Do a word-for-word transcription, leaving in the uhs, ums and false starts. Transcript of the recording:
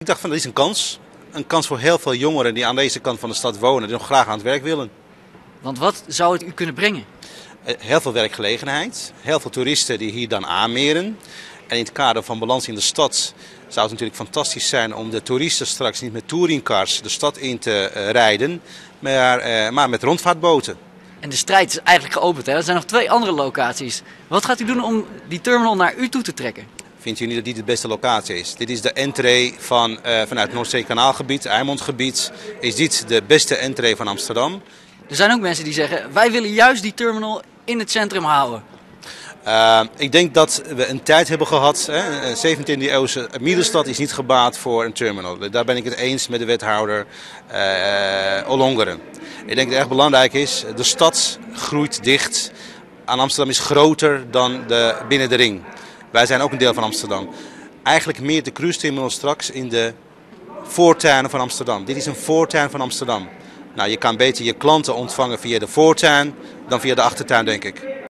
Ik dacht van, dat is een kans. Een kans voor heel veel jongeren die aan deze kant van de stad wonen, die nog graag aan het werk willen. Want wat zou het u kunnen brengen? Heel veel werkgelegenheid, heel veel toeristen die hier dan aanmeren. En in het kader van balans in de stad zou het natuurlijk fantastisch zijn om de toeristen straks niet met touringcars de stad in te uh, rijden, maar, uh, maar met rondvaartboten. En de strijd is eigenlijk geopend, hè? Er zijn nog twee andere locaties. Wat gaat u doen om die terminal naar u toe te trekken? Vindt u niet dat dit de beste locatie is? Dit is de entree van, uh, vanuit het Noordzeekanaalgebied, Eimondgebied. Is dit de beste entree van Amsterdam? Er zijn ook mensen die zeggen, wij willen juist die terminal in het centrum houden. Uh, ik denk dat we een tijd hebben gehad, hè, een zeventiende eeuwse middenstad is niet gebaat voor een terminal. Daar ben ik het eens met de wethouder uh, Ollongeren. Ik denk dat het erg belangrijk is, de stad groeit dicht. En Amsterdam is groter dan de, binnen de ring. Wij zijn ook een deel van Amsterdam. Eigenlijk meer de cruise terminal straks in de voortuinen van Amsterdam. Dit is een voortuin van Amsterdam. Nou, je kan beter je klanten ontvangen via de voortuin dan via de achtertuin, denk ik.